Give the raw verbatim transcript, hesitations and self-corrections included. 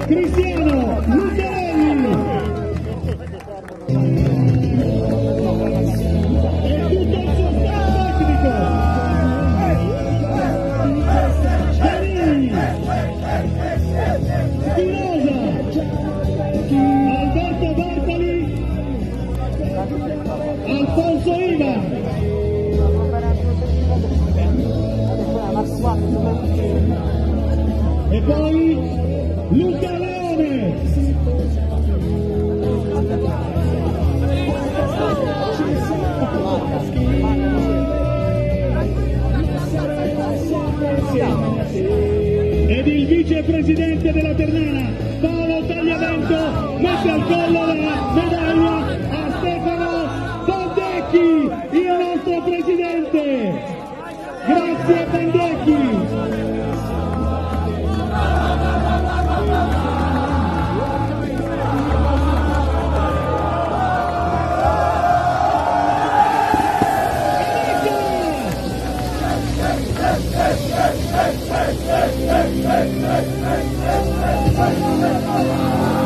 Cristiano Lucarelli. E tutto il suo staff tecnico. Carini, Spinosa, Alberto Bartoli, Alfonso Iva. E poi Luca Leone. Ed il vicepresidente della Ternana, Paolo Tagliavento, mette al collo la medaglia a Stefano Bandecchi, il nostro presidente. Grazie Bandecchi. Hey, hey, hey, hey, hey, hey, hey, hey, hey, hey, hey, hey.